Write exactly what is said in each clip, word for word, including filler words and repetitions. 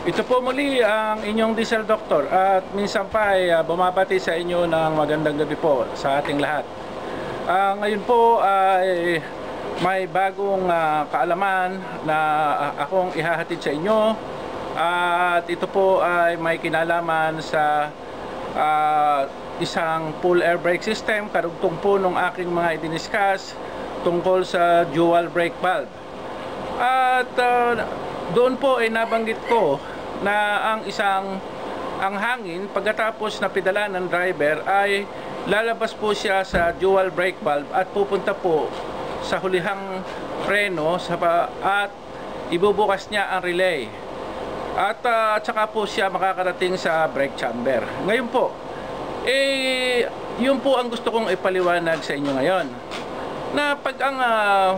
Ito po muli ang inyong diesel doctor at minsan pa ay uh, bumabati sa inyo ng magandang gabi po sa ating lahat. Uh, ngayon po ay may bagong uh, kaalaman na uh, akong ihahatid sa inyo at ito po ay may kinalaman sa uh, isang full air brake system karugtong po nung aking mga idiniscuss tungkol sa dual brake valve. At uh, doon po ay nabanggit ko na ang isang ang hangin pagkatapos na pedala ng driver ay lalabas po siya sa dual brake valve at pupunta po sa hulihang preno sa at ibubukas niya ang relay at uh, at saka po siya makakarating sa brake chamber. Ngayon po eh yun po ang gusto kong ipaliwanag sa inyo ngayon, na pag ang uh,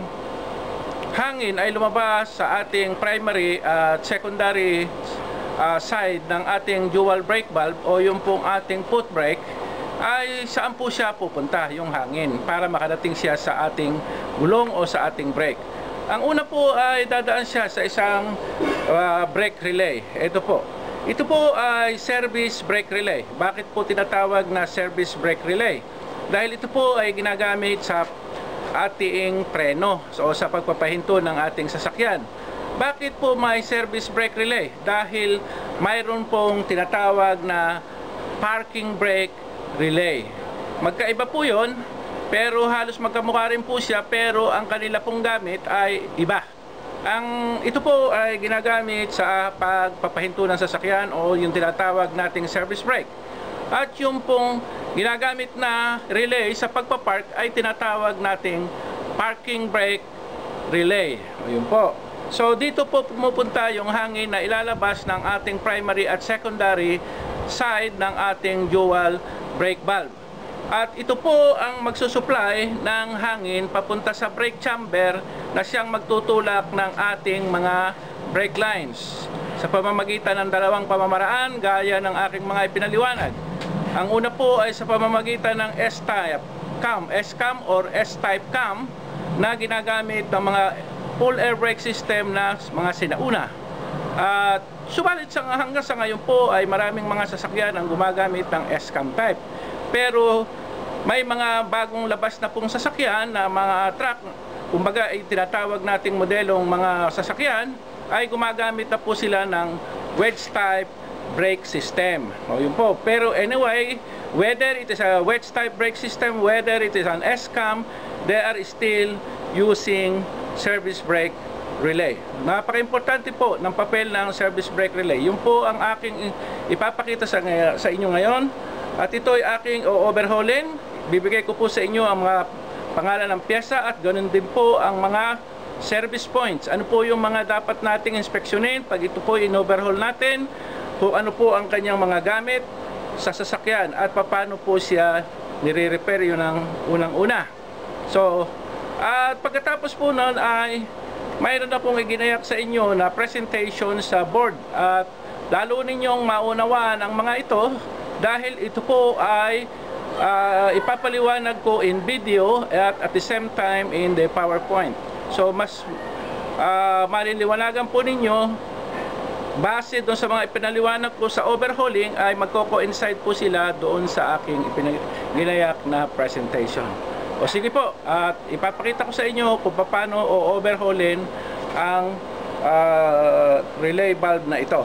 hangin ay lumabas sa ating primary at secondary Uh, side ng ating dual brake valve o yung pong ating foot brake, ay saan po siya pupunta yung hangin para makadating siya sa ating gulong o sa ating brake. Ang una po ay dadaan siya sa isang uh, brake relay. Ito po. Ito po ay service brake relay. Bakit po tinatawag na service brake relay? Dahil ito po ay ginagamit sa ating preno o sa pagpapahinto ng ating sasakyan. Bakit po may service brake relay? Dahil mayroon pong tinatawag na parking brake relay. Magkaiba po yun, pero halos magkamukha rin po siya, pero ang kanila pong gamit ay iba. Ang, ito po ay ginagamit sa pagpapahinto ng sasakyan o yung tinatawag nating service brake. At yung pong ginagamit na relay sa pagpapark ay tinatawag nating parking brake relay. O yun po. So dito po pumupunta yung hangin na ilalabas ng ating primary at secondary side ng ating dual brake valve. At ito po ang magsusupply ng hangin papunta sa brake chamber na siyang magtutulak ng ating mga brake lines sa pamamagitan ng dalawang pamamaraan gaya ng aking mga ipinaliwanag. Ang una po ay sa pamamagitan ng S-type cam, S-cam or S-type cam na ginagamit ng mga full air brake system na mga sinauna. At subalit sa hanggang sa ngayon po ay maraming mga sasakyan ang gumagamit ng S-cam type. Pero may mga bagong labas na pong sasakyan na mga truck, kumbaga ay tinatawag nating modelong mga sasakyan, ay gumagamit na po sila ng wedge type brake system. O yun po. Pero anyway, whether it is a wedge type brake system, whether it is an S-cam, they are still using service brake relay. Napaka-importante po ng papel ng service brake relay. Yun po ang aking ipapakita sa, sa inyo ngayon. At ito ay aking overhaulin. Bibigay ko po sa inyo ang mga pangalan ng pyesa at ganoon din po ang mga service points. Ano po yung mga dapat nating inspeksyonin pag ito po in-overhaul natin, kung ano po ang kanyang mga gamit sa sasakyan at paano po siya nire-repair yun ang unang-una. So, at pagkatapos po nun ay mayroon na pong iginayak sa inyo na presentation sa board at lalo ninyong maunawaan ang mga ito dahil ito po ay uh, ipapaliwanag ko in video at at the same time in the PowerPoint. So mas uh, maliliwanagan po ninyo base doon sa mga ipinaliwanag ko sa overhauling ay magko-coincide po sila doon sa aking ipinaginayak na presentation. O sige po, at ipapakita ko sa inyo kung paano o overhaulin ang uh, relay valve na ito.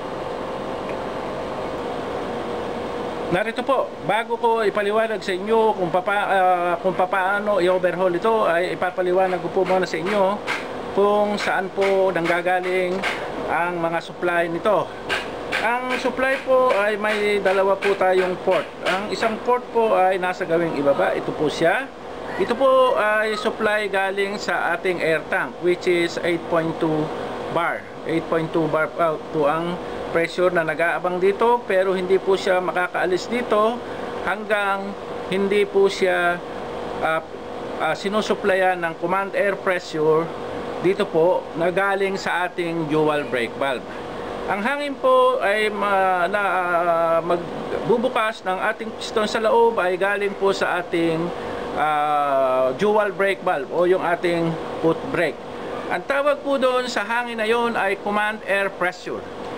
Narito po, bago ko ipaliwanag sa inyo kung, papa, uh, kung paano i-overhaul ito, ay ipapaliwanag ko po muna sa inyo kung saan po nanggagaling ang mga supply nito. Ang supply po ay may dalawa po tayong port. Ang isang port po ay nasa gawing ibaba, ito po siya. Ito po ay supply galing sa ating air tank which is eight point two bar. eight point two bar out to ang pressure na nag-aabang dito, pero hindi po siya makakaalis dito hanggang hindi po siya uh, uh, sinusuplayan ng command air pressure dito po na galing sa ating dual brake valve. Ang hangin po ay ma, na, uh, magbubukas ng ating piston sa loob ay galing po sa ating uh, dual brake valve o yung ating foot brake. Ang tawag po doon sa hangin na yon ay command air pressure.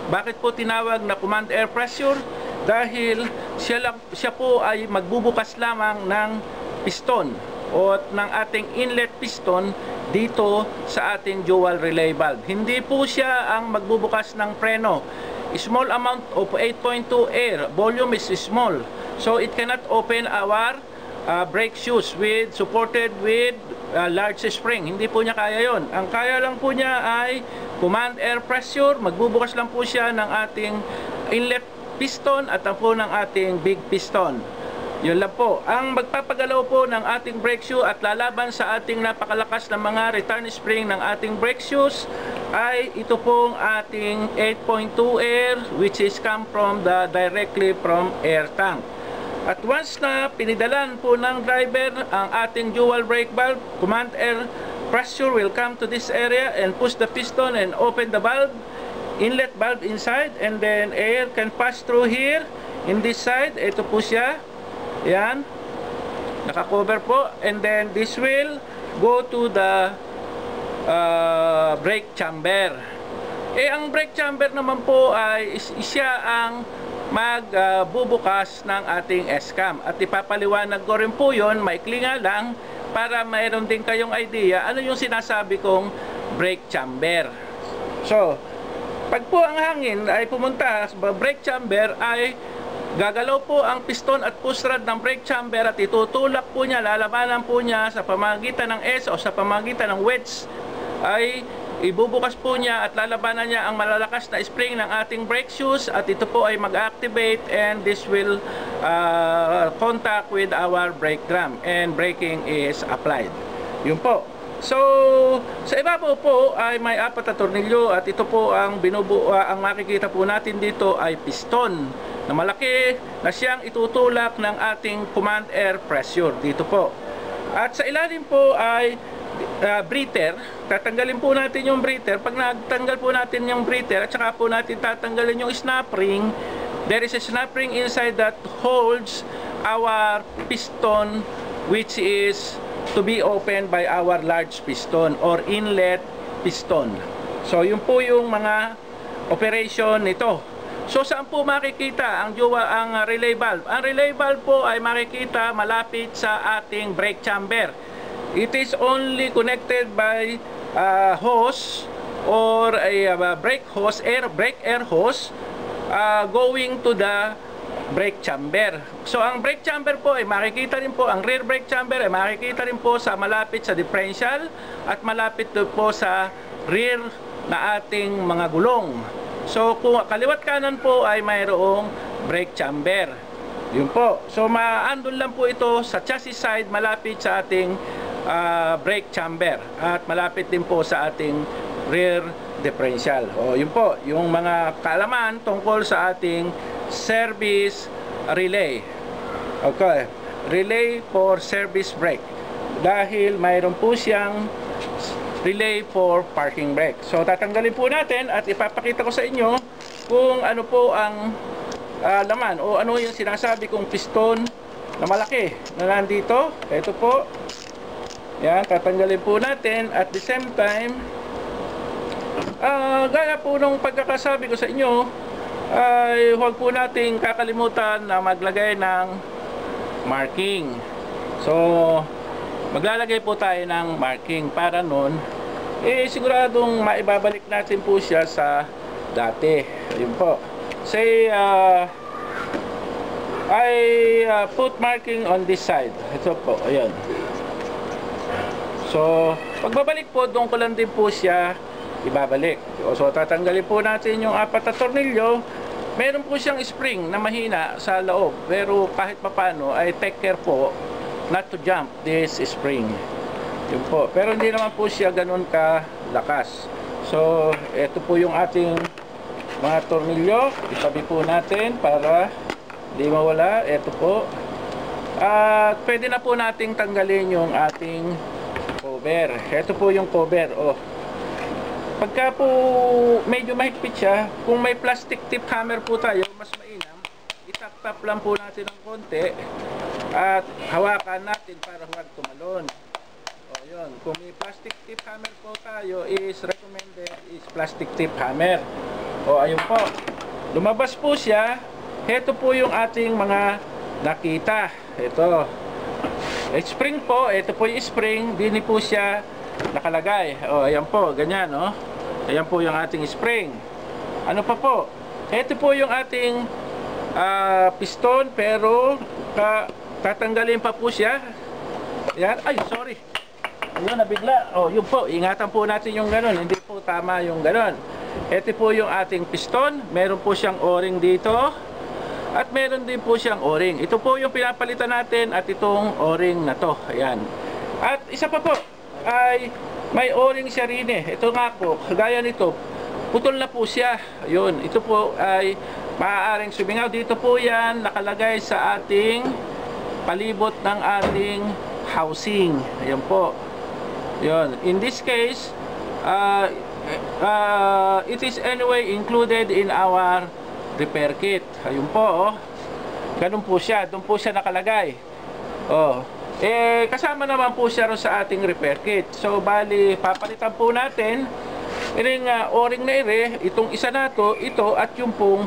Bakit po tinawag na command air pressure? Dahil siya, lang, siya po ay magbubukas lamang ng piston o ng ating inlet piston dito sa ating dual relay valve. Hindi po siya ang magbubukas ng preno. Small amount of eight point two air, volume is small, so it cannot open our uh, brake shoes with supported with uh, large spring. Hindi po niya kaya yon. Ang kaya lang po niya ay command air pressure. Magbubukas lang po siya ng ating inlet piston at ang po ng ating big piston. Yun lang po. Ang magpapagalaw po ng ating brake shoe at lalaban sa ating napakalakas na mga return spring ng ating brake shoes ay ito pong ating eight point two air, which is come from the directly from air tank. At once na pinidalan po ng driver ang ating dual brake valve, command air pressure will come to this area and push the piston and open the valve, inlet valve inside, and then air can pass through here in this side. Ito po siya. Yan, naka-cover po, and then this will go to the uh, brake chamber. Eh ang brake chamber naman po ay siya ang magbubukas uh, ng ating S-cam, at ipapaliwanag ko rin po yun, maikli nga lang, para mayroon din kayong idea ano yung sinasabi kong brake chamber. So pag po ang hangin ay pumunta sa brake chamber, ay gagalaw po ang piston at push rod ng brake chamber at itutulak po niya, lalabanan po niya sa pamagitan ng S o sa pamagitan ng wedge, ay ibubukas po niya at lalabanan niya ang malalakas na spring ng ating brake shoes, at ito po ay mag-activate, and this will uh, contact with our brake drum and braking is applied. Yun po. So, sa ibabaw po ay may apat na tornilyo, at ito po ang binubuo, uh, ang makikita po natin dito ay piston na malaki na siyang itutulak ng ating command air pressure dito po. At sa ilalim po ay uh, breather. Tatanggalin po natin yung breather. Pag nagtanggal po natin yung breather at saka po natin tatanggalin yung snap ring, there is a snap ring inside that holds our piston, which is to be opened by our large piston or inlet piston. So yun po yung mga operation nito. So saan po makikita ang dual, ang relay valve? Ang relay valve po ay makikita malapit sa ating brake chamber. It is only connected by uh, hose or a uh, brake hose, air brake air hose uh, going to the brake chamber. So ang brake chamber po ay makikita rin po, ang rear brake chamber ay makikita rin po sa malapit sa differential at malapit po sa rear na ating mga gulong. So kung kaliwat kanan po ay mayroong brake chamber. Yun po. So maandun lang po ito sa chassis side, malapit sa ating uh, brake chamber at malapit din po sa ating rear differential. O yun po, yung mga kaalaman tungkol sa ating service relay. Okay, relay for service brake. Dahil mayroon po siyang relay for parking brake. So tatanggalin po natin at ipapakita ko sa inyo kung ano po ang uh, laman o ano yung sinasabi kong piston na malaki na nandito. Ito po. Yan, tatanggalin po natin at the same time uh, gaya po nung pagkakasabi ko sa inyo, ay huwag po nating kakalimutan na maglagay ng marking. So maglalagay po tayo ng marking para nun eh siguradong maibabalik natin po siya sa dati. Yun po. Say uh, I uh, put marking on this side. Ito po, ayan. So pagbabalik po, doon ko lang din po siya ibabalik. So tatanggalin po natin yung apat na tornilyo. Meron po siyang spring na mahina sa loob, pero kahit papano ay take care po not to jump this spring. Yun po. Pero hindi naman po siya ganun kalakas. So ito po yung ating mga tornilyo. Itabi po natin para hindi mawala. Ito po. At pwede na po nating tanggalin yung ating cover. Ito po yung cover. Oh. Pagka po medyo mahigpit siya, kung may plastic tip hammer po tayo, mas mainam, itap-tap lang po natin ng konti at hawakan natin para huwag tumalon. O yun. kung may plastic tip hammer po tayo, is recommended is plastic tip hammer. O ayun po, lumabas po siya. Ito po yung ating mga nakita. Ito spring po, ito po yung spring. Dini po siya nakalagay. O ayan po, ganyan o. Ayan po yung ating spring. Ano pa po? Ito po yung ating uh, piston, pero ka, tatanggalin pa po siya. Yan, ay sorry. Ayun, nabigla. Oh, yun po, ingatan po natin yung ganun. Hindi po tama yung ganun. Ito po yung ating piston. Meron po siyang o-ring dito. At meron din po siyang o-ring. Ito po yung pinapalitan natin at itong o-ring na to. Ayan. At isa pa po, ay may o-ring siya rin eh. Ito nga po, gaya nito, putol na po siya. Ayun, ito po ay maaaring sumingaw. Dito po yan nakalagay sa ating palibot ng ating housing. Ayan po. Yun. In this case, uh, uh, it is anyway included in our repair kit. Ayun po, oh. Ganun po siya. Doon po siya nakalagay. Oh. Eh, kasama naman po siya rin sa ating repair kit. So, bali, papalitan po natin iring uh, o-ring na ire, itong isa na to, ito, at yung pong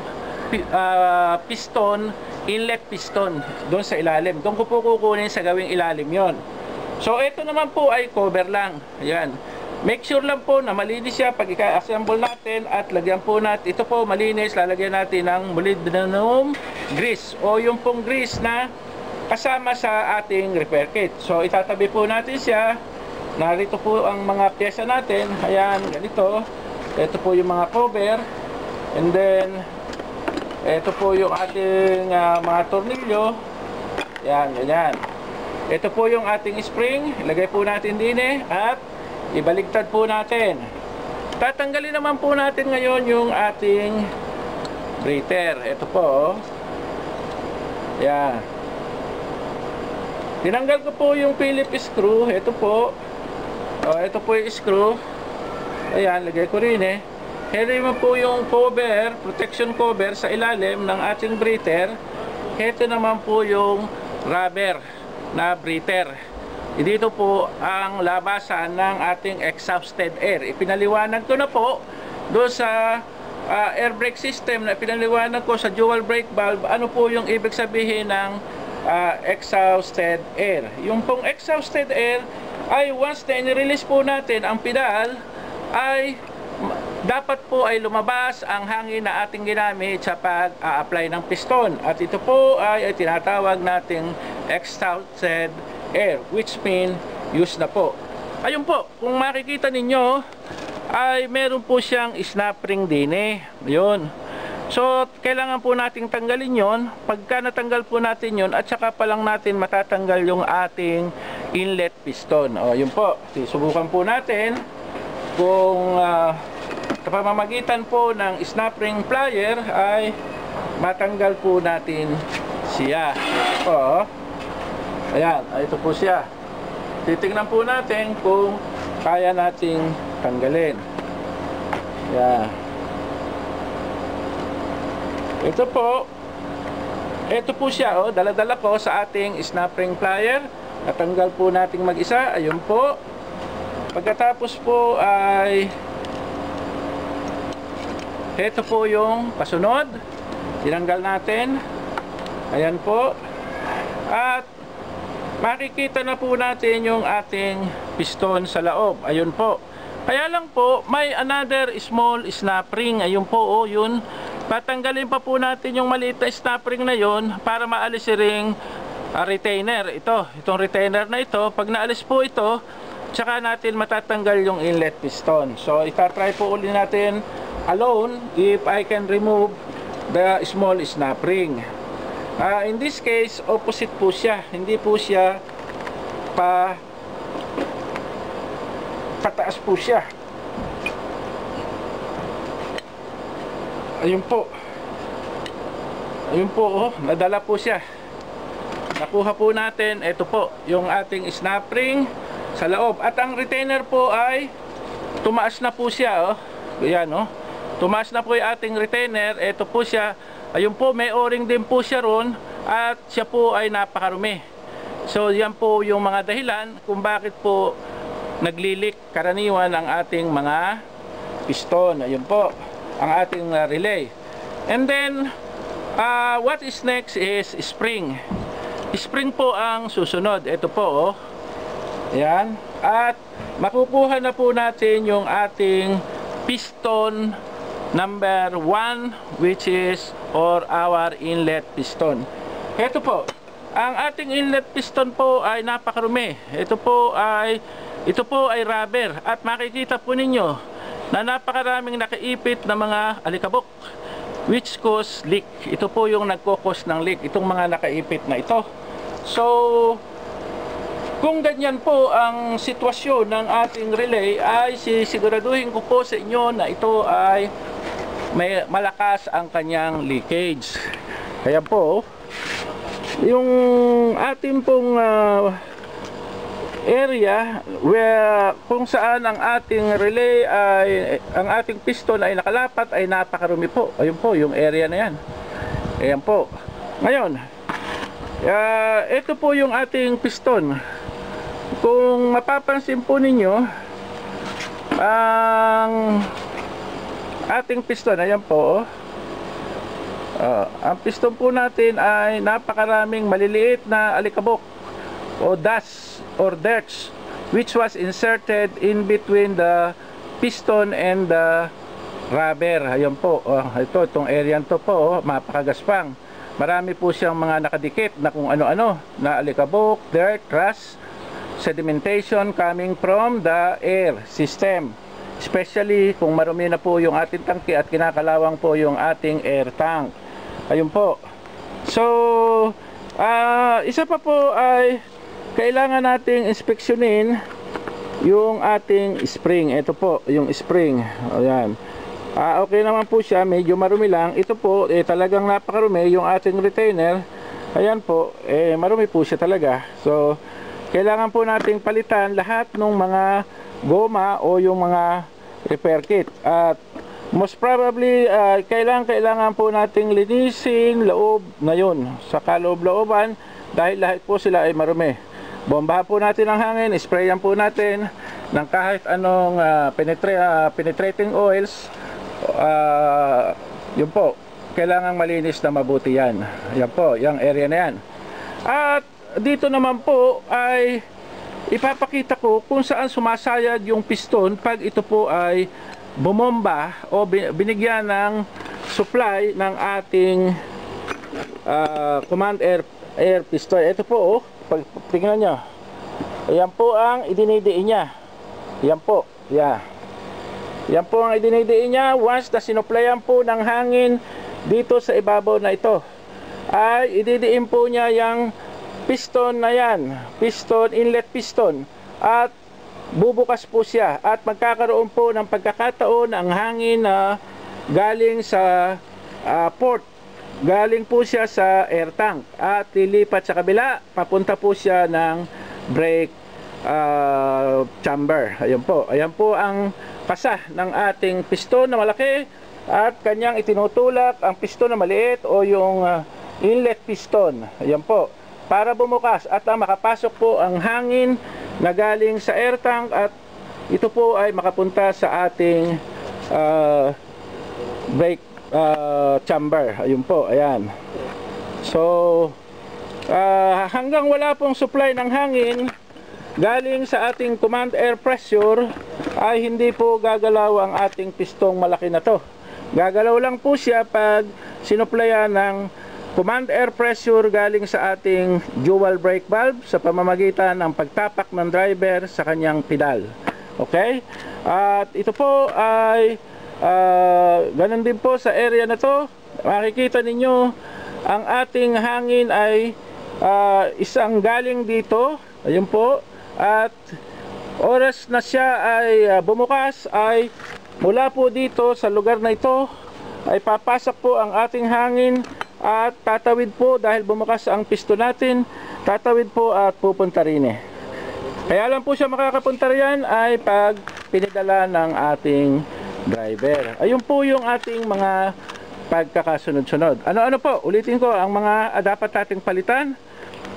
uh, piston, inlet piston, doon sa ilalim. Doon ko po kukunin sa gawing ilalim yon. So, ito naman po ay cover lang. Ayan. Make sure lang po na malinis siya pag i-assemble natin at lagyan po natin. Ito po malinis, lalagyan natin ng molybdenum grease o yung pong grease na kasama sa ating repair kit. So, itatabi po natin siya. Narito po ang mga pyesa natin. Ayan, ganito. Ito po yung mga cover. And then, ito po yung ating uh, mga tornilyo. Ayan, ganyan. Ito po yung ating spring. Ilagay po natin din eh. At ibaligtad po natin. Tatanggalin naman po natin ngayon yung ating breather. Ito po. Ayan. Tinanggal ko po yung Phillips screw. Ito po. O, ito po yung screw. Ayan, lagay ko rin eh. Ito naman po yung cover, protection cover sa ilalim ng ating breather. Ito naman po yung rubber na breather. Dito po ang labasan ng ating exhausted air. Ipinaliwanag ko na po doon sa uh, air brake system na ipinaliwanag ko sa dual brake valve. Ano po yung ibig sabihin ng uh, exhausted air? Yung pong exhausted air ay once na i-release po natin ang pedal, ay dapat po ay lumabas ang hangin na ating ginamit sa pag-a-apply ng piston. At ito po ay, ay tinatawag nating exhausted air, which mean use na po. Ayun po, kung makikita ninyo, ay meron po siyang snap ring din eh. Yun. So, kailangan po nating tanggalin yon. Pagka natanggal po natin yon, at saka pa lang natin matatanggal yung ating inlet piston. O, yun po. Subukan po natin kung uh, sa pamamagitan po ng snap ring plier ay matanggal po natin siya. Ito po. Ayan, ito po siya. Titingnan po natin kung kaya nating tanggalin. Ayan. Ito po. Ito po siya, oh, dala-dala ko sa ating snap ring plier. Natanggal po nating mag-isa. Ayun po. Pagkatapos po ay ito po yung pasunod. Tinanggal natin. Ayan po. At makikita na po natin yung ating piston sa loob. Ayun po. Kaya lang po, may another small snap ring. Ayun po, oh, yun. Patanggalin pa po natin yung maliit na snap ring na yun para maalis si ring uh, retainer. Ito, itong retainer na ito. Pag naalis po ito, tsaka natin matatanggal yung inlet piston. So, itatry po ulit natin alone if I can remove the small snap ring. Uh, in this case, opposite po siya. Hindi po siya pa pataas po siya. Ayun po. Ayun po, oh, nadala po siya. Nakuha po natin, ito po, yung ating snap ring sa loob. At ang retainer po ay tumaas na po siya, oh. Ayan, oh. Tumaas na po yung ating retainer. Ito po siya. Ayun po, may o-ring din po siya ron. At siya po ay napakarumi. So, yan po yung mga dahilan kung bakit po naglilik karaniwan ang ating mga piston. Ayun po ang ating uh, relay. And then uh, what is next is spring. Spring po ang susunod. Ito po, oh. Ayan. At makukuha na po natin yung ating piston number one, which is or our inlet piston. Ito po, ang ating inlet piston po ay napakarumi. Ito po ay ito po ay rubber, at makikita po ninyo na napakaraming nakaipit na mga alikabok which cause leak. Ito po yung nagkokos ng leak, itong mga nakaipit na ito. So kung ganyan po ang sitwasyon ng ating relay, ay sisiguraduhin ko po sa inyo na ito ay may malakas ang kanyang leakage. Kaya po yung ating pong uh, area where kung saan ang ating relay ay ang ating piston ay nakalapat ay napakarumi po. Ayun po yung area na yan. Ayan po. Ngayon, uh, ito po yung ating piston. Kung mapapansin po ninyo, ang ating piston, ayan po, uh, ang piston po natin ay napakaraming maliliit na alikabok o dust or dirts which was inserted in between the piston and the rubber. Ayan po, uh, ito, itong area to po, oh, mapakagaspang. Marami po siyang mga nakadikit na kung ano-ano na alikabok, dirt, rust, sedimentation coming from the air system, especially kung marumi na po yung ating tangke at kinakalawang po yung ating air tank. Ayun po. So uh, isa pa po ay kailangan nating inspeksyonin yung ating spring. Ito po yung spring. Ayan. Ah, okay naman po siya, medyo marumi lang. Ito po eh, talagang napakarumi yung ating retainer. Ayan po, eh marumi po siya talaga. So kailangan po nating palitan lahat ng mga goma o yung mga repair kit. At most probably uh, kailangan kailangan po nating linisin loob na yun sa kaloob-looban dahil lahat po sila ay marumi. Bombahan po natin ang hangin, sprayan po natin ng kahit anong uh, penetra uh, penetrating oils. Uh, yun po, kailangan malinis na mabuti yan. Yan po, yung area na yan. At dito naman po ay ipapakita ko kung saan sumasayad yung piston pag ito po ay bumomba o binigyan ng supply ng ating uh, command air air piston. Ito po, oh, pag tingnan nyo, ayan po ang idinidiin niya. Yan po, yeah. Yan po ang idinidiin niya. Once na sinuplayan po ng hangin dito sa ibabaw na ito, ay ididiin po niya yung piston na yan, piston, inlet piston, at bubukas po siya at magkakaroon po ng pagkakataon ang hangin na galing sa uh, port, galing po siya sa air tank at lilipat sa kabila, papunta po siya ng brake uh, chamber. Ayan po, ayan po ang pasa ng ating piston na malaki at kanyang itinutulak ang piston na maliit o yung uh, inlet piston. Ayan po, para bumukas at uh, makapasok po ang hangin na galing sa air tank at ito po ay makapunta sa ating uh, brake uh, chamber. Ayun po, ayan. So uh, hanggang wala pong supply ng hangin galing sa ating command air pressure ay hindi po gagalaw ang ating pistong malaki na to. Gagalaw lang po siya pag sinuplayan ng command air pressure galing sa ating dual brake valve sa pamamagitan ng pagtapak ng driver sa kanyang pedal. Okay? At ito po ay uh, ganun din po sa area na to. Makikita ninyo ang ating hangin ay uh, isang galing dito. Ayun po. At oras na siya ay uh, bumukas ay mula po dito sa lugar na ito ay papasok po ang ating hangin at tatawid po dahil bumukas ang piston natin, tatawid po at pupunta rin eh. Kaya lang po siya makakapunta riyan ay pag pinidala ng ating driver. Ayun po yung ating mga pagkakasunod-sunod. Ano-ano po, ulitin ko ang mga dapat nating palitan.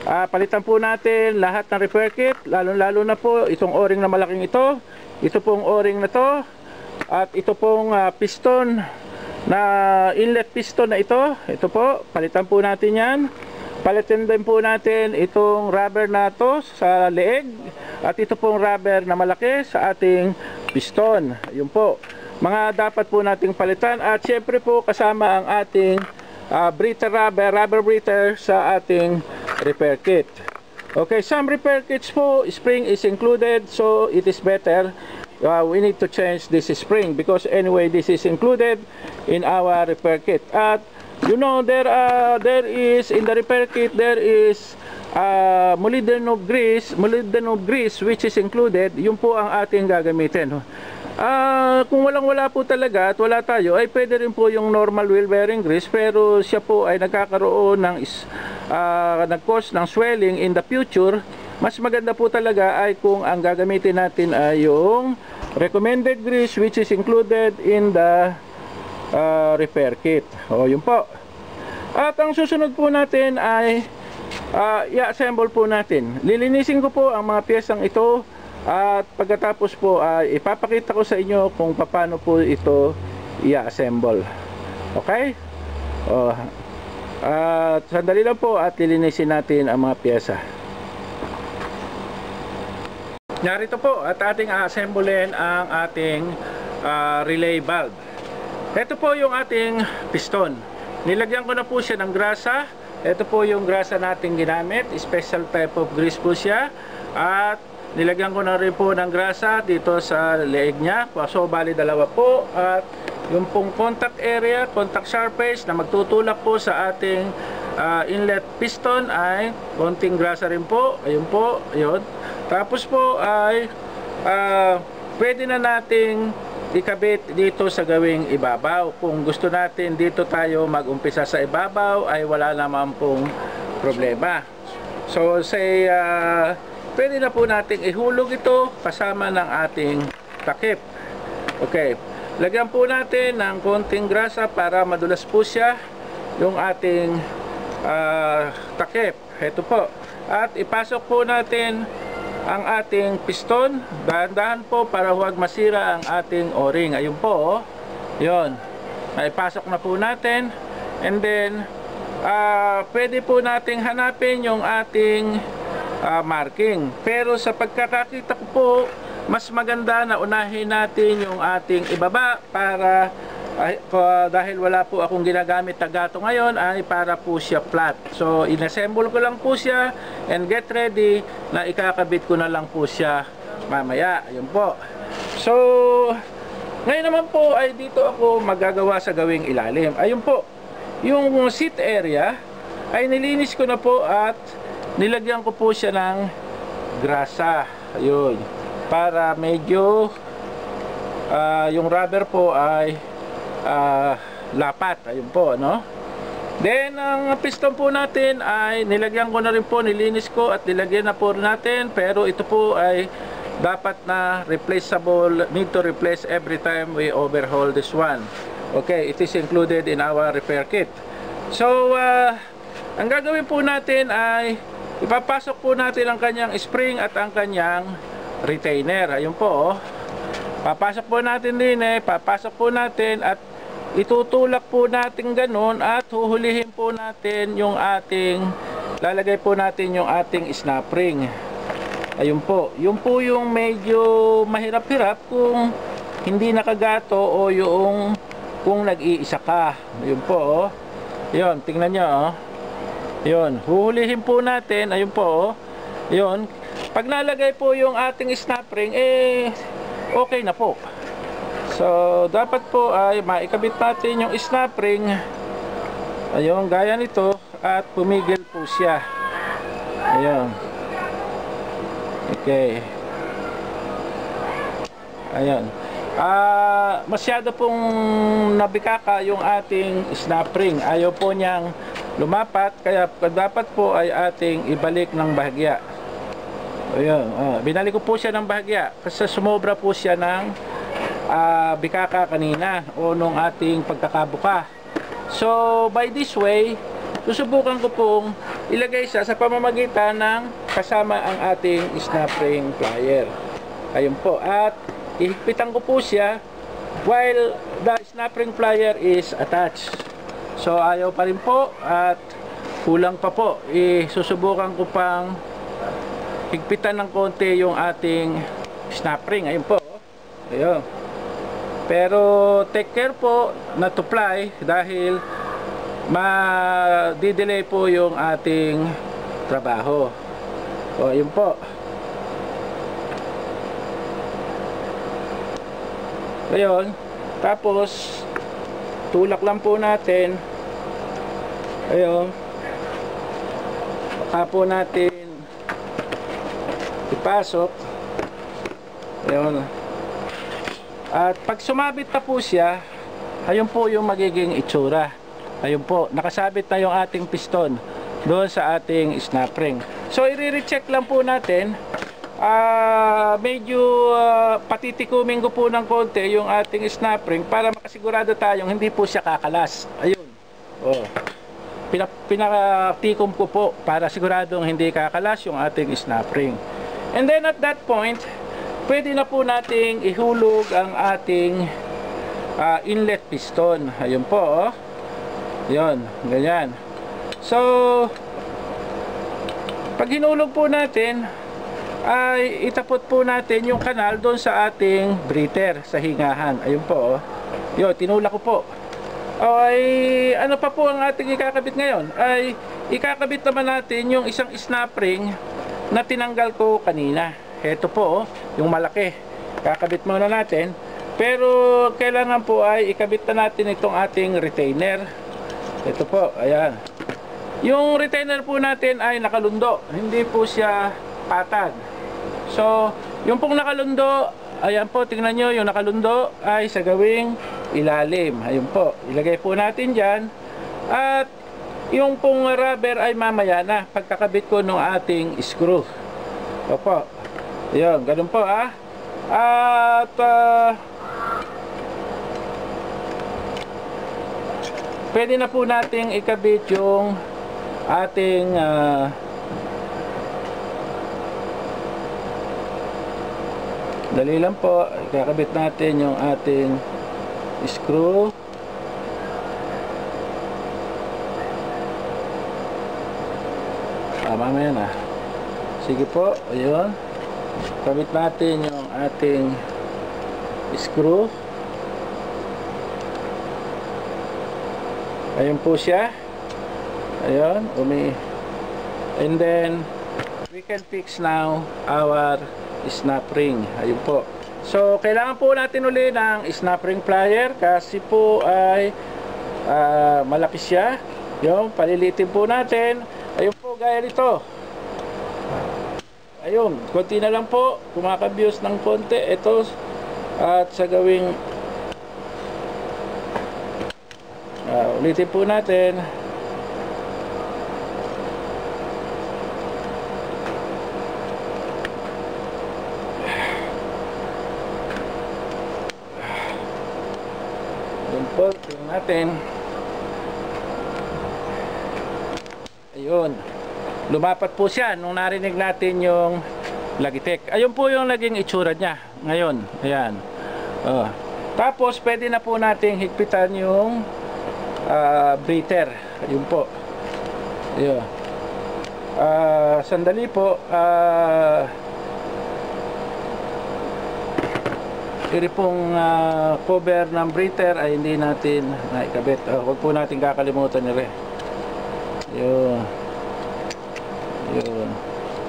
Uh, palitan po natin lahat ng repair kit, lalo-lalo na po itong o-ring na malaking ito, ito pong o-ring na to, at ito pong uh, piston na inlet piston na ito, ito po, palitan po natin yan. Palitan din po natin itong rubber na to sa leeg, at ito pong rubber na malaki sa ating piston. Ayun po, mga dapat po nating palitan, at syempre po kasama ang ating uh, breather rubber, rubber breather sa ating repair kit. Okay, some repair kits po, spring is included, so it is better uh, we need to change this spring because anyway this is included in our repair kit. At you know, there uh, there is in the repair kit there is uh, molybdenum grease, molybdenum grease which is included. Yun po ang ating gagamitin. Uh, kung walang wala po talaga at wala tayo, ay pwede rin po yung normal wheel bearing grease, pero siya po ay nagkakaroon ng uh, nag-cause ng swelling in the future. Mas maganda po talaga ay kung ang gagamitin natin ay yung recommended grease which is included in the uh, repair kit. O yun po. At ang susunod po natin ay uh, i-assemble po natin. Lilinisin ko po ang mga piyesang ito. At pagkatapos po ay uh, ipapakita ko sa inyo kung paano po ito i-assemble. Okay? Oh, at uh, sandali lang po at lilinisin natin ang mga pyesa. Narito po at ating assemblein ang ating uh, relay valve. Ito po yung ating piston. Nilagyan ko na po siya ng grasa. Ito po yung grasa nating ginamit. Special type of grease po siya. At nilagyan ko na rin po ng grasa dito sa leeg niya. So bali dalawa po. At yung pong contact area, contact surface na magtutulak po sa ating uh, inlet piston ay konting grasa rin po. Ayun po, ayun. Tapos po ay uh, pwede na nating ikabit dito sa gawing ibabaw. Kung gusto natin dito tayo mag-umpisa sa ibabaw ay wala naman pong problema. So say uh, pwede na po nating ihulog ito kasama ng ating takip. Okay, lagyan po natin ng konting grasa para madulas po siya yung ating uh, takip. Ito po. At ipasok po natin ang ating piston. Dahan-dahan po para huwag masira ang ating o-ring. Ayun po, oh. Yun. Ipasok na po natin. And then, uh, pwede po nating hanapin yung ating uh, marking. Pero sa pagkakakita ko po, mas maganda na unahin natin yung ating ibaba para ay, uh, dahil wala po akong ginagamit na gato ngayon ay para po siya flat. So inassemble ko lang po siya and get ready na ikakabit ko na lang po siya mamaya. Ayun po. So ngayon naman po ay dito ako magagawa sa gawing ilalim. Ayun po. Yung seat area ay nilinis ko na po at nilagyan ko po siya ng grasa. Ayun. Para medyo uh, yung rubber po ay Uh, lapat. Ayun po, no? Then ang piston po natin ay nilagyan ko na rin po, nilinis ko at nilagyan na po natin, pero ito po ay dapat na replaceable, need to replace every time we overhaul this one. Okay, it is included in our repair kit. So uh, ang gagawin po natin ay ipapasok po natin ang kanyang spring at ang kanyang retainer. Ayun po, oh. Papasok po natin din eh, papasok po natin at itutulak po natin ganun at huhulihin po natin yung ating, lalagay po natin yung ating snap ring. Ayun po, yun po yung medyo mahirap-hirap kung hindi nakagato o yung kung nag-iisa ka. Ayun po, oh. Yun, tingnan nyo, oh. Yun, huhulihin po natin, ayun po, oh. Yun, pag nalagay po yung ating snap ring, eh okay na po. So dapat po ay maikabit natin yung snap ring. Ayun, gaya nito at pumigil po siya. Ayun. Okay. Ayun. Ah, masyado pong nabikaka yung ating snap ring. Ayaw po niyang lumapat, kaya dapat po ay ating ibalik ng bahagya. Ayun, uh, binalik ko po siya ng bahagya kasi sumobra po siya ng uh, bikaka kanina o nung ating pagkakabuka. So by this way, susubukan ko pong ilagay siya sa pamamagitan ng kasama ang ating snap ring plier. Ayun po. At ihigpitan ko po siya while the snap ring plier is attached. So ayaw pa rin po at kulang pa po. Isusubukan ko pang higpitan ng konti yung ating snap ring. Ayun po. Ayun. Pero take care po not to ply dahil ma-delay po yung ating trabaho. O, ayun po. Ayun. Tapos tulak lang po natin. Ayun. Baka po natin ipasok. Ayun. At pag sumabit na po siya, ayun po yung magiging itsura. Ayun po, nakasabit na yung ating piston doon sa ating snap ring. So i-recheck lang po natin. Uh, medyo uh, patitikumin ko po ng konti yung ating snap ring para makasigurado tayong hindi po siya kakalas. Ayun. Oh. Pinakatikom ko po para siguradong hindi kakalas yung ating snap ring. And then at that point, pwede na po nating ihulog ang ating uh, inlet piston. Ayun po, oh. Yun, ganyan. So, pag hinulog po natin, ay itapot po natin yung kanal doon sa ating breather sa hingahan. Ayun po, oh. Yun, tinulak ko po. Ay, ano pa po ang ating ikakabit ngayon? Ay, ikakabit naman natin yung isang snap ring na tinanggal ko kanina. Ito po, oh, yung malaki. Kakabit muna natin. Pero kailangan po ay ikabit na natin itong ating retainer. Ito po, ayan. Yung retainer po natin ay nakalundo. Hindi po siya patag. So, yung pong nakalundo, ayan po, tingnan nyo, yung nakalundo ay sa gawing ilalim. Ayun po, ilagay po natin dyan. At yung pong rubber ay mamaya na pagkakabit ko ng ating screw. Opo. Ayun, ganun po ah. At uh, pwede na po nating ikabit yung ating uh, dali lang po, ikakabit natin yung ating screw. Ah, mamaya na. Sige po, ayun. Kabit natin yung ating screw. Ayun po siya. Ayun, umi. And then we can fix now our snap ring. Ayun po. So, kailangan po natin uli ng snap ring plier kasi po ay uh, malaki siya. Yung palilitin po natin. Ayun po, gaya nito. Ayun, konti na lang po. Kumakabyos ng konti. Ito. At sa gawing uh, ulitin po natin. Ayun po, tingnan natin. Ayun. Lumapat po siya nung narinig natin yung lagitik. Ayun po yung naging itsura niya ngayon. Ayan. Oh. Tapos pwede na po nating higpitan yung uh, breather. Ayun po. Ayun. Uh, sandali po. Uh, iri pong uh, cover ng breather ay hindi natin naikabit. Uh, huwag po natin kakalimutan nila. Ayun. Yun.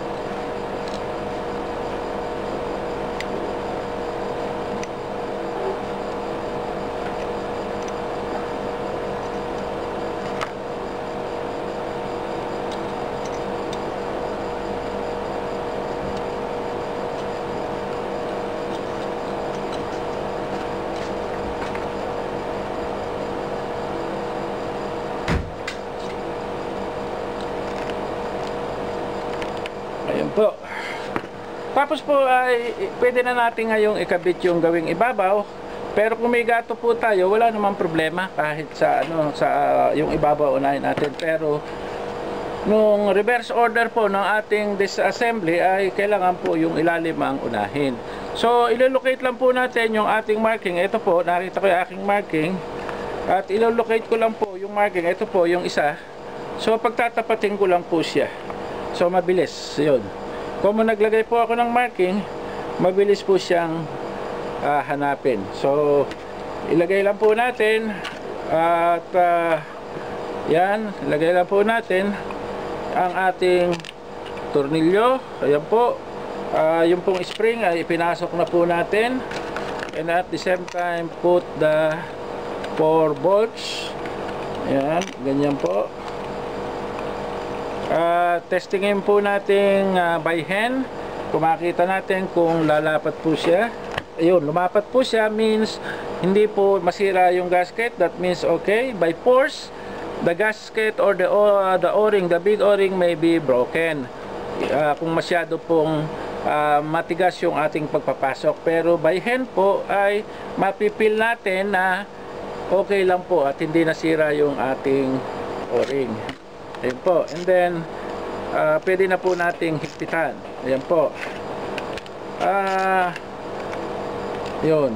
Ayun po. Tapos po ay pwede na natin ngayong ikabit yung gawing ibabaw. Pero kung may gato po tayo, wala namang problema kahit sa ano sa uh, yung ibabaw unahin natin. Pero nung reverse order po ng ating disassembly ay kailangan po yung ilalim ang unahin. So ilolocate lang po natin yung ating marking. Ito po, nakita ko yung aking marking. At ilolocate ko lang po yung marking. Ito po yung isa. So pagtatapatin ko lang po siya. So mabilis yun. Kung naglagay po ako ng marking, mabilis po siyang uh, hanapin. So ilagay lang po natin. At uh, yan, ilagay lang po natin ang ating tornilyo. Ayan po, uh, yung pong spring ay ipinasok na po natin, and at the same time put the four bolts. Ayan, ganyan po. Uh, testingin po natin uh, by hand kung makita natin kung lalapat po siya. Ayun, lumapat po siya, means hindi po masira yung gasket. That means okay. By force, the gasket or the uh, the o-ring, the big o-ring may be broken uh, kung masyado pong uh, matigas yung ating pagpapasok. Pero by hand po ay mapipil natin na okay lang po at hindi nasira yung ating o-ring. Ayan po. And then uh, pwede na po nating higpitan. Ayan po. Ah uh, yun.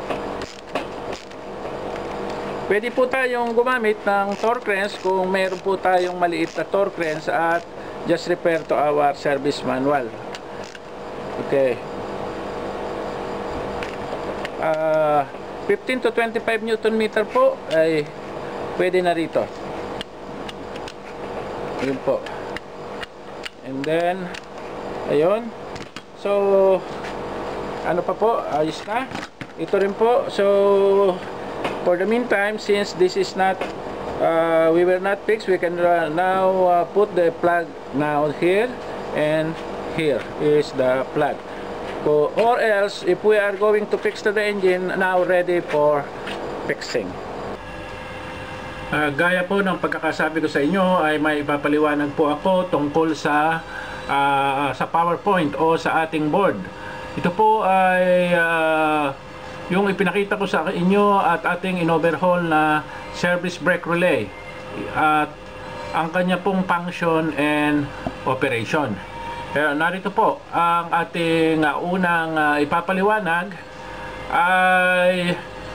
Pwede po tayong gumamit ng torque wrench kung mayroon po tayong maliit na torque wrench, at just refer to our service manual. Okay. Uh, fifteen to twenty-five newton meter po ay pwede na rito. Yun po. And then ayun. So ano pa po? Ayos na. Ito rin po. So for the meantime, since this is not uh, we were not fixed, we can uh, now uh, put the plug now here, and here is the plug. So, or else if we are going to fix the engine, now ready for fixing. Uh, gaya po ng pagkakasabi ko sa inyo, ay may ipapaliwanag po ako tungkol sa uh, sa PowerPoint o sa ating board. Ito po ay uh, yung ipinakita ko sa inyo at ating in-overhaul na service brake relay at ang kanya pong function and operation. Kaya narito po ang ating uh, unang uh, ipapaliwanag ay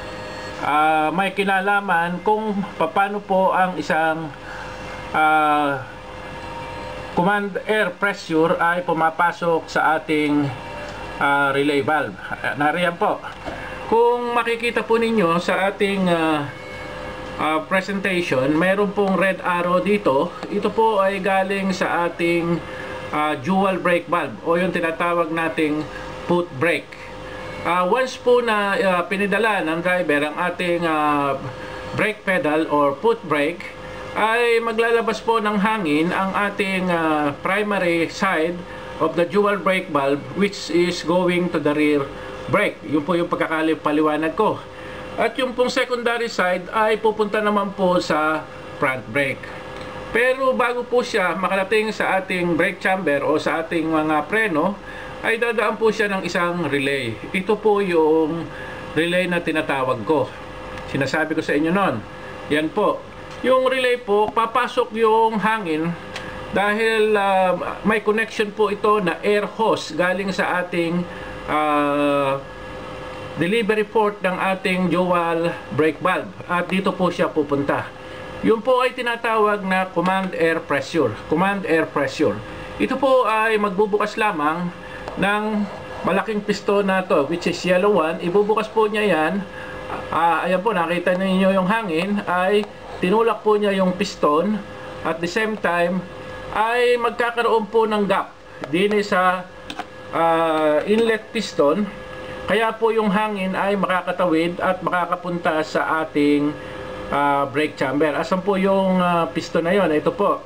uh, may kinalaman kung paano po ang isang uh, command air pressure ay pumapasok sa ating uh, relay valve. Nariyan po. Kung makikita po ninyo sa ating uh, uh, presentation, mayroon pong red arrow dito. Ito po ay galing sa ating uh, dual brake valve o yung tinatawag nating foot brake. Uh, once po na uh, pinidala ng driver ang ating uh, brake pedal or foot brake, ay maglalabas po ng hangin ang ating uh, primary side of the dual brake valve, which is going to the rear brake. Yun po yung pagkakaliwanag ko. At yung pong secondary side ay pupunta naman po sa front brake. Pero bago po siya makarating sa ating brake chamber o sa ating mga preno, ay dadaan po siya ng isang relay. Ito po yung relay na tinatawag ko. Sinasabi ko sa inyo noon. Yan po. Yung relay po, papasok yung hangin dahil uh, may connection po ito na air hose galing sa ating Uh, delivery port ng ating dual brake valve, at dito po siya pupunta. Yun po ay tinatawag na command air pressure. Command air pressure. Ito po ay magbubukas lamang ng malaking piston na to, which is yellow one. Ibubukas po niya yan. Uh, ayan po, nakita niyo yung hangin, ay tinulak po niya yung piston. At the same time ay magkakaroon po ng gap din sa Uh, inlet piston, kaya po yung hangin ay makakatawid at makakapunta sa ating uh, brake chamber. Asan po yung uh, piston na yon? Ito po.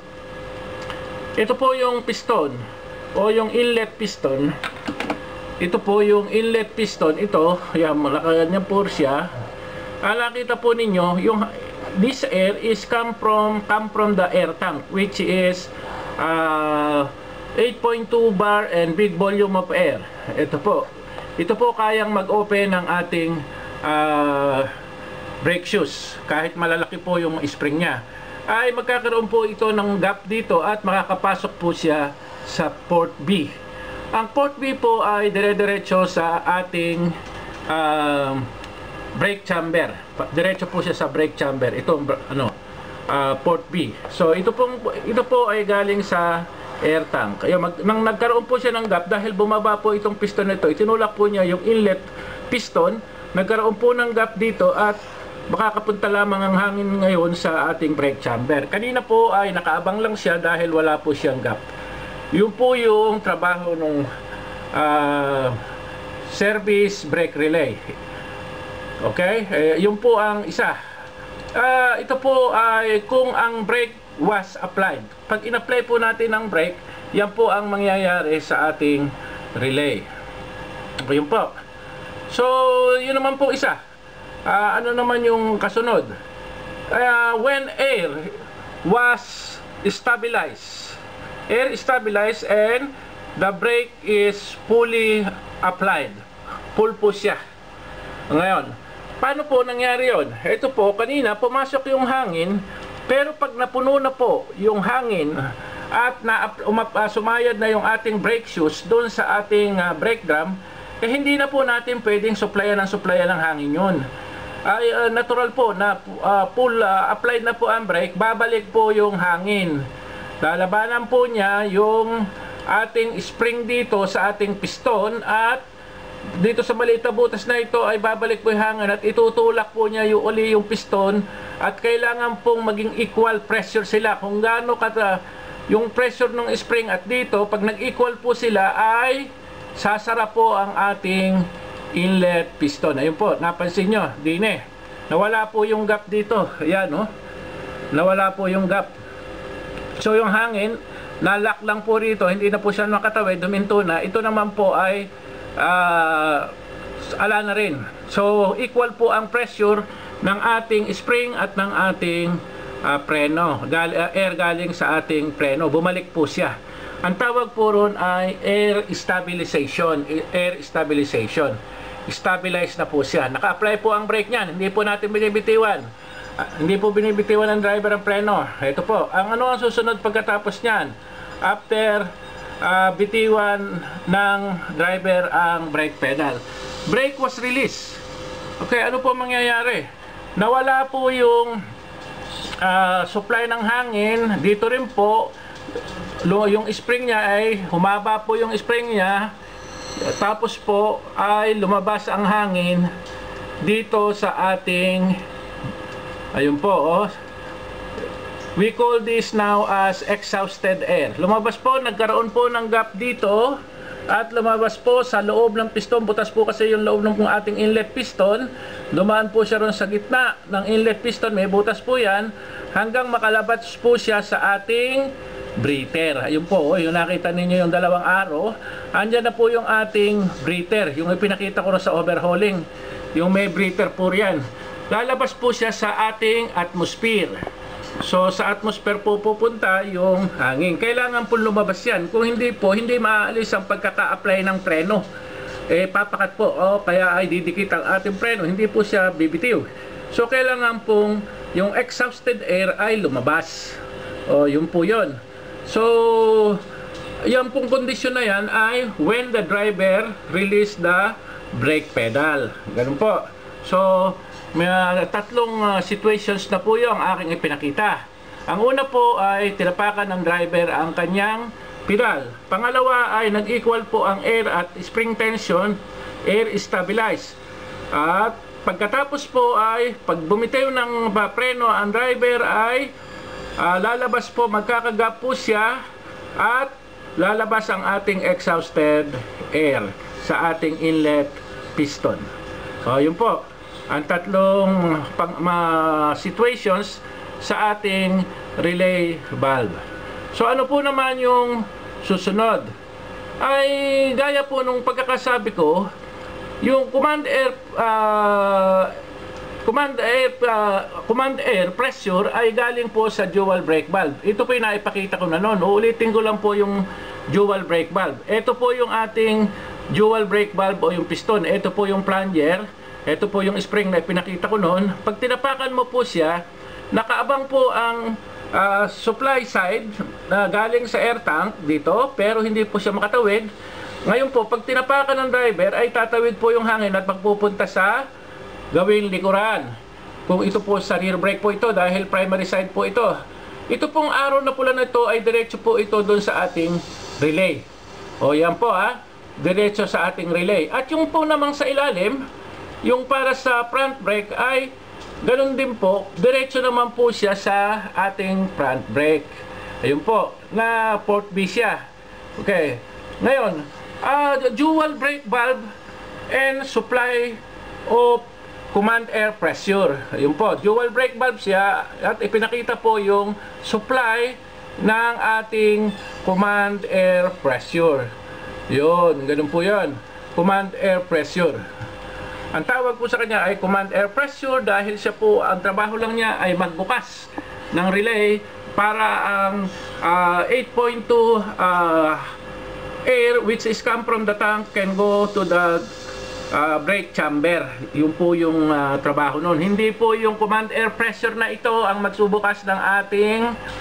Ito po yung piston o yung inlet piston. Ito po yung inlet piston. Ito, yan, malakayan niya po siya. Ah, nakita po ninyo, yung this air is come from come from the air tank, which is uh, eight point two bar and big volume of air. Ito po. Ito po kayang mag-open ng ating uh, brake shoes kahit malalaki po yung spring niya. ay magkakaroon po ito ng gap dito at makakapasok po siya sa port B. Ang port B po ay dire-diretso sa ating uh, brake chamber. Diretso po siya sa brake chamber. Itong ano, uh, port B. So ito pong ito po ay galing sa air tank. Kaya mag, nang nagkaroon po siya ng gap dahil bumaba po itong piston nito, itinulak po niya yung inlet piston, nagkaroon po ng gap dito at makakapunta lamang ang hangin ngayon sa ating brake chamber. Kanina po ay nakaabang lang siya dahil wala po siyang gap. Yun po yung trabaho ng uh, service brake relay. Okay? Eh, yun po ang isa. Uh, ito po ay kung ang brake was applied. Pag in-apply po natin ang brake, yan po ang mangyayari sa ating relay. Okay, yun po. So, yun naman po isa. Uh, ano naman yung kasunod? Uh, when air was stabilized, air stabilized and the brake is fully applied. Full po siya. Ngayon, paano po nangyari yun? Ito po, kanina pumasok yung hangin, pero pag napuno na po yung hangin at na, umap, uh, sumayad na yung ating brake shoes doon sa ating uh, brake drum, eh hindi na po natin pwedeng supplyan ng supplyan ng hangin yun. Ay uh, natural po na uh, full uh, applied na po ang brake, babalik po yung hangin. Lalabanan po niya yung ating spring dito sa ating piston at dito sa maliit na butas na ito ay babalik po yung hangin at itutulak po niya yung uli yung piston at kailangan pong maging equal pressure sila. Kung gaano kata yung pressure ng spring at dito, pag nag-equal po sila ay sasara po ang ating inlet piston. Ayun po, napansin nyo, dine. Nawala po yung gap dito. Ayan, no? Nawala po yung gap. So, yung hangin, nalock lang po rito. Hindi na po siya nakatawid, duminto na. Ito naman po ay uh, ala na rin. So, equal po ang pressure ng ating spring at ng ating uh, preno. Gal uh, air galing sa ating preno. Bumalik po siya. Ang tawag po ron ay air stabilization. Air stabilization. Stabilize na po siya. Naka-apply po ang brake niyan. Hindi po natin binibitiwan. Uh, hindi po binibitiwan ng driver ang preno. Ito po. Ang ano ang susunod pagkatapos niyan? After uh, bitiwan ng driver ang brake pedal. Brake was released. Okay, ano po mangyayari? Nawala po yung uh, supply ng hangin. Dito rin po, yung spring niya ay humaba po yung spring niya. Tapos po ay lumabas ang hangin dito sa ating, ayun po, oh, we call this now as exhausted air. Lumabas po, nagkaroon po ng gap dito at lumabas po sa loob ng piston. Butas po kasi yung loob ng ating inlet piston. Dumaan po siya ron sa gitna ng inlet piston. May butas po yan hanggang makalabas po siya sa ating breather. Ayun po, oh, yung nakita ninyo yung dalawang arrow. Andyan na po yung ating breather. Yung ipinakita ko sa overhauling. Yung may breather po yan. Lalabas po siya sa ating atmosphere. So, sa atmosphere po pupunta yung hangin. Kailangan po lumabas yan. Kung hindi po, hindi maaalis ang pagkaka-apply ng preno. Eh, papakat po. Oh, kaya ay didikit ang ating preno. Hindi po siya bibitiw. So, kailangan pong yung exhausted air ay lumabas. O, oh, yun po yun. So, yung pong kondisyon na yan ay when the driver release the brake pedal. Ganun po. So, may uh, tatlong uh, situations na po yung aking ipinakita. Ang una po ay tinapakan ng driver ang kanyang pedal. Pangalawa ay nag-equal po ang air at spring tension, air stabilized. At pagkatapos po ay pag bumitaw ng preno ang driver ay uh, lalabas po, magkakagap po siya at lalabas ang ating exhausted air sa ating inlet piston. So, yun po ang tatlong pang, ma, situations sa ating relay valve. So, ano po naman yung susunod? Ay gaya po nung pagkakasabi ko, yung command air uh, command air uh, command air pressure ay galing po sa dual brake valve. Ito po yung naipakita ko na noon. Uulitin ko lang po yung dual brake valve. Ito po yung ating dual brake valve o yung piston. Ito po yung plunger. Ito po yung spring na pinakita ko noon. Pag tinapakan mo po siya, nakaabang po ang uh, supply side na galing sa air tank dito, pero hindi po siya makatawid. Ngayon po, pag tinapakan ng driver, ay tatawid po yung hangin at magpupunta sa gawing likuran. Kung ito po sa rear brake po ito, dahil primary side po ito. Ito pong arrow na pula na ito ay diretso po ito doon sa ating relay. O yan po ha, diretso sa ating relay. At yung po namang sa ilalim, yung para sa front brake ay ganun din po, diretso naman po siya sa ating front brake. Ayun po, na port B siya. Okay, ngayon, uh, dual brake valve and supply of command air pressure. Ayun po, dual brake valve siya at ipinakita po yung supply ng ating command air pressure. Yun, ganun po yun. Command air pressure. Ang tawag po sa kanya ay command air pressure dahil siya po, ang trabaho lang niya ay magbukas ng relay para ang uh, eight point two uh, air which is come from the tank can go to the uh, brake chamber. Yun po yung uh, trabaho nun. Hindi po yung command air pressure na ito ang magsubukas ng ating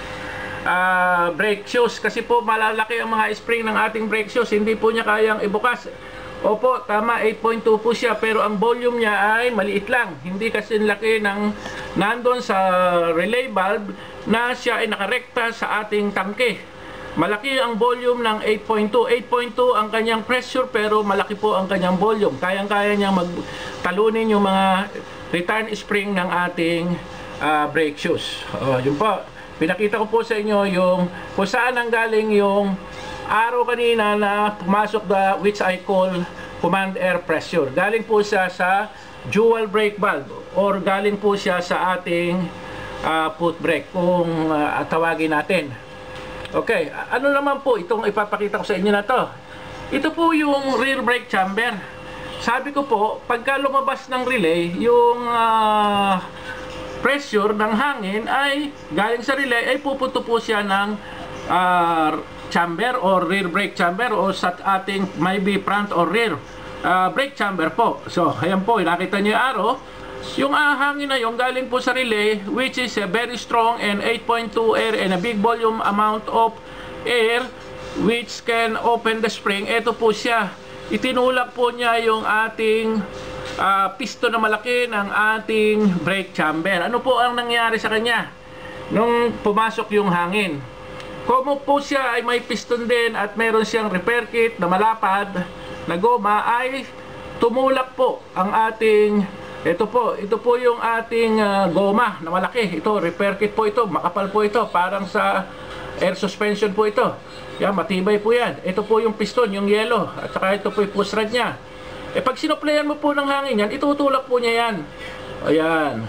uh, brake shoes, kasi po malalaki ang mga spring ng ating brake shoes, hindi po niya kayang ibukas. Opo, tama, eight point two po siya, pero ang volume niya ay maliit lang. Hindi kasi laki ng nandun sa relay valve na siya ay nakarekta sa ating tangke. Malaki ang volume ng eight point two. eight point two ang kanyang pressure, pero malaki po ang kanyang volume. Kayang-kaya niyang magtalunin yung mga return spring ng ating uh, brake shoes. Oh, yun po. Pinakita ko po sa inyo yung kung saan ang galing yung arrow kanina na pumasok the which I call command air pressure. Galing po siya sa dual brake valve or galing po siya sa ating uh, foot brake kung uh, tawagin natin. Okay, ano naman po itong ipapakita ko sa inyo na to? Ito po yung rear brake chamber. Sabi ko po, pagka lumabas ng relay, yung uh, pressure ng hangin ay galing sa relay ay pupunto po siya ng uh, chamber or rear brake chamber o sa ating maybe front or rear uh, brake chamber po. So, ayan po, nakita niyo yung arrow. Yung uh, hangin na yung galing po sa relay, which is a very strong and eight point two air and a big volume amount of air which can open the spring. Ito po siya. Itinulak po niya yung ating uh, piston na malaki ng ating brake chamber. Ano po ang nangyari sa kanya nung pumasok yung hangin? Kung po siya ay may piston din at meron siyang repair kit na malapad na goma, ay tumulak po ang ating, ito po, ito po yung ating uh, goma na malaki. Ito, repair kit po ito, makapal po ito, parang sa air suspension po ito. Yan, matibay po yan. Ito po yung piston, yung yellow, at saka ito po yung push rod niya. E pag sinuplayan mo po ng hangin yan, itutulak po niya yan. Ayan.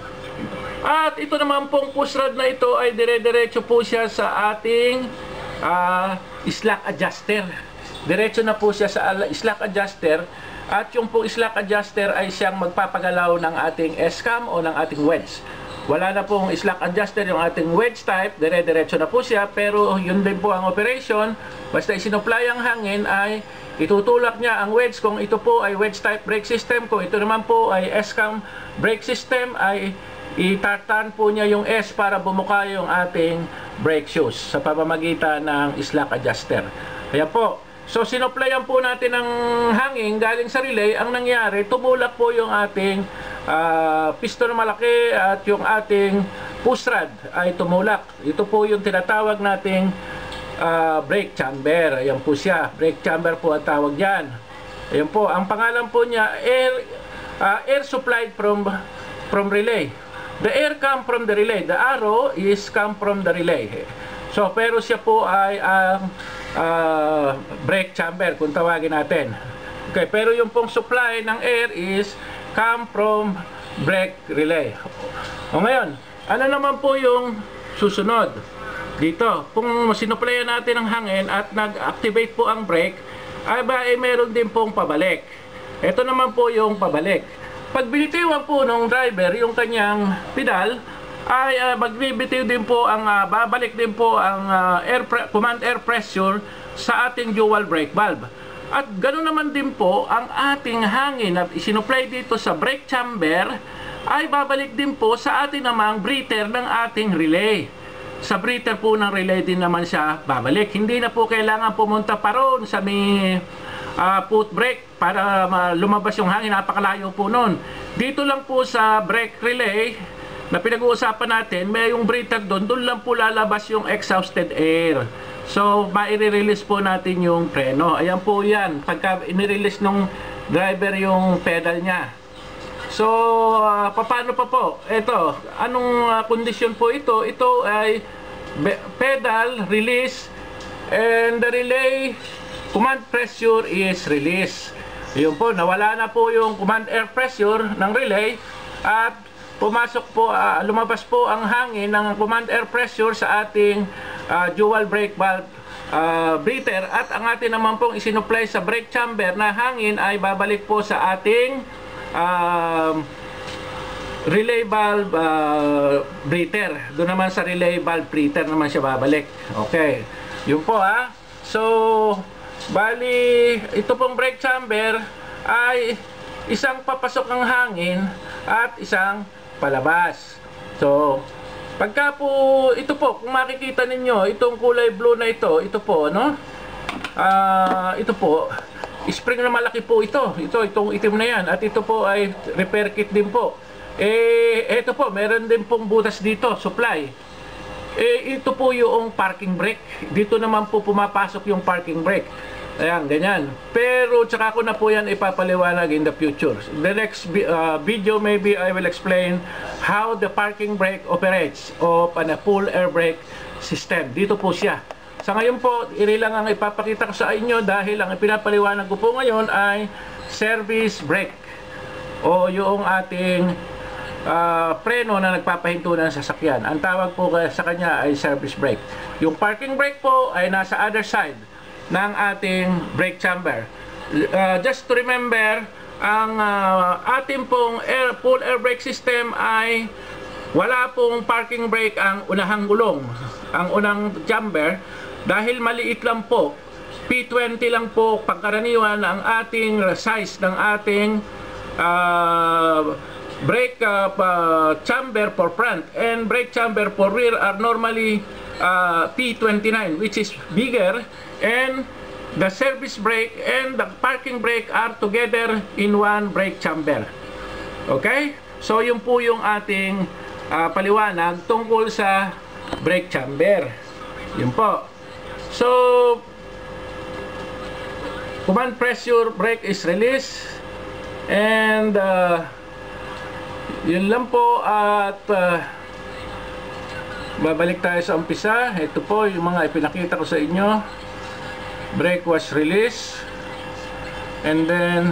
At ito naman pong push rod na ito ay dire-diretso po siya sa ating uh, slack adjuster. Diretso na po siya sa slack adjuster. At yung pong slack adjuster ay siyang magpapagalaw ng ating S-cam o ng ating wedge. Wala na pong slack adjuster yung ating wedge type, dire-diretso na po siya. Pero yun din po ang operation. Basta isinupply ang hangin ay itutulak niya ang wedge. Kung ito po ay wedge type brake system, kung ito naman po ay S-cam brake system, ay itartan po niya yung S para bumuka yung ating brake shoes sa pamamagitan ng slack adjuster. Kaya po, so sinuplayan po natin ng hangin galing sa relay. Ang nangyari, tumulak po yung ating uh, piston na malaki at yung ating push rod ay tumulak. Ito po yung tinatawag nating uh, brake chamber. Ayan po siya, brake chamber po ang tawag dyan. Ayan po, ang pangalan po niya, air, uh, air supplied from, from relay. The air come from the relay. The arrow is come from the relay. So, pero siya po ay ang uh, uh, brake chamber kung tawagin natin. Okay, pero yung pong supply ng air is come from brake relay. O ngayon, ano naman po yung susunod? Dito, kung sinuplayan natin ng hangin at nag-activate po ang brake, ay ba ay meron din pong pabalik. Ito naman po yung pabalik. Pag binitiwan po ng driver yung kanyang pedal, ay uh, magbibitiw din po ang uh, babalik din po ang uh, air command air pressure sa ating dual brake valve. At ganoon naman din po ang ating hangin na isinupply dito sa brake chamber ay babalik din po sa ating namang breather ng ating relay. sa breather po ng relay din naman siya babalik. Hindi na po kailangan pumunta pa roon sa may uh, foot brake para uh, lumabas yung hangin. Napakalayo po noon. Dito lang po sa brake relay na pinag-uusapan natin, may yung breather doon, doon lang po lalabas yung exhausted air. So, maire-release po natin yung preno. Ayan po yan. Pagka inirelease nung driver yung pedal niya. So, uh, paano pa po? Ito, anong uh, condition po ito? Ito ay pedal, release, and the relay command pressure is release. Yun po, nawala na po yung command air pressure ng relay at pumasok po, uh, lumabas po ang hangin ng command air pressure sa ating uh, dual brake valve uh, breather, at ang atin naman pong isinupply sa brake chamber na hangin ay babalik po sa ating uh, relay valve uh, breather. Doon naman sa relay valve breather naman siya babalik. Okay, yun po ha. So bali, ito pong brake chamber ay isang papasok ng hangin at isang palabas. So, pagka po, ito po, kung makikita ninyo, itong kulay blue na ito, ito po, no? Ah, uh, ito po, spring na malaki po ito. Ito, itong itim na yan. At ito po ay repair kit din po. Eh, ito po, meron din pong butas dito, supply. Eh, ito po yung parking brake. Dito naman po pumapasok yung parking brake. Ayan, ganyan. Pero tsaka ko na po yan ipapaliwanag in the future. The next uh, video maybe I will explain how the parking brake operates of a full air brake system. Dito po siya. Sa ngayon po, iri lang ang ipapakita ko sa inyo dahil ang pinapaliwanag ko po ngayon ay service brake o yung ating uh, preno na nagpapahinto ng sasakyan. Ang tawag po sa kanya ay service brake. Yung parking brake po ay nasa other side ng ating brake chamber. Uh, just to remember, ang uh, ating pong air, full air brake system ay wala pong parking brake ang unahang gulong, ang unang chamber, dahil maliit lang po. P twenty lang po pagkaraniwan ang ating size ng ating uh, brake uh, uh, chamber for front, and brake chamber for rear are normally uh, P twenty-nine, which is bigger, and the service brake and the parking brake are together in one brake chamber. Okay? So yun po yung ating uh, paliwanag tungkol sa brake chamber. Yun po. So command pressure brake is released, and uh, yun lang po. At uh, babalik tayo sa umpisa. Ito po yung mga ipinakita ko sa inyo. Brake was released, and then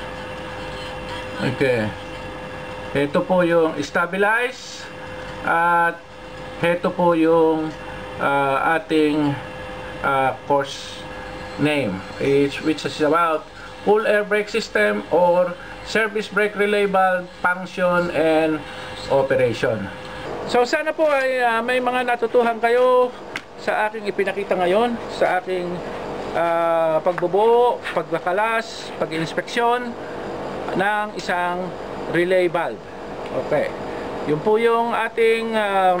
okay, ito po yung stabilize, at ito po yung uh, ating uh, course name, which, which is about full air brake system or service brake relay valve function and operation. So sana po ay uh, may mga natutuhan kayo sa aking ipinakita ngayon, sa aking uh, pagbubuo, pagkakalas, pag-inspeksyon ng isang relay valve. Okay. Yun po yung ating uh,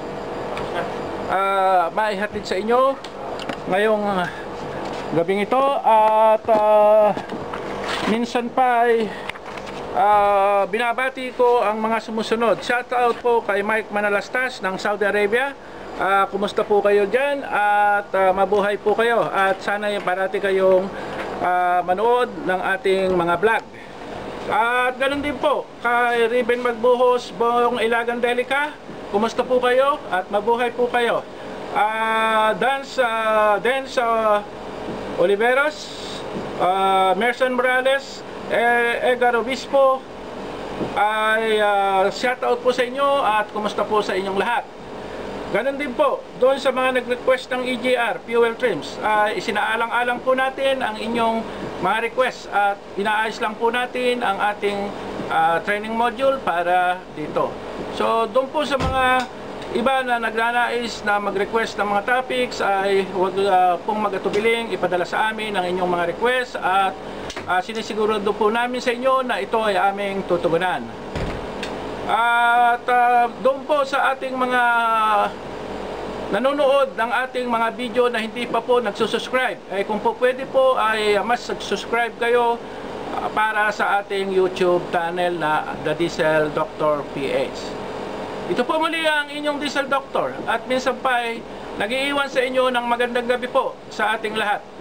uh, maihatid sa inyo ngayong uh, gabing ito. At uh, minsan pa ay uh, binabati ko ang mga sumusunod. Shout out po kay Mike Manalastas ng Saudi Arabia. Uh, kumusta po kayo dyan, at uh, mabuhay po kayo, at sana yung parati kayong uh, manood ng ating mga vlog. At ganun din po kay Riben Magbuhos, Bong Ilagan Delica, kumusta po kayo at mabuhay po kayo. uh, Dance uh, Dance uh, Oliveros, uh, Merson Morales, eh, Edgar Obispo, ay uh, shout out po sa inyo at kumusta po sa inyong lahat. Ganon din po doon sa mga nag-request ng E G R fuel trims, uh, isinaalang-alang po natin ang inyong mga request at inaayos lang po natin ang ating uh, training module para dito. So doon po sa mga iba na nagnanais na mag-request ng mga topics, ay huwag uh, pong mag-atubiling ipadala sa amin ang inyong mga request, at uh, sinisigurado po namin sa inyo na ito ay aming tutugunan. At uh, doon po sa ating mga nanonood ng ating mga video na hindi pa po nagsusubscribe, eh kung po pwede po ay mas subscribe kayo uh, para sa ating YouTube channel na The Diesel Doctor P H. Ito po muli ang inyong Diesel Doctor at minsan pa ay nag-iiwan sa inyo ng magandang gabi po sa ating lahat.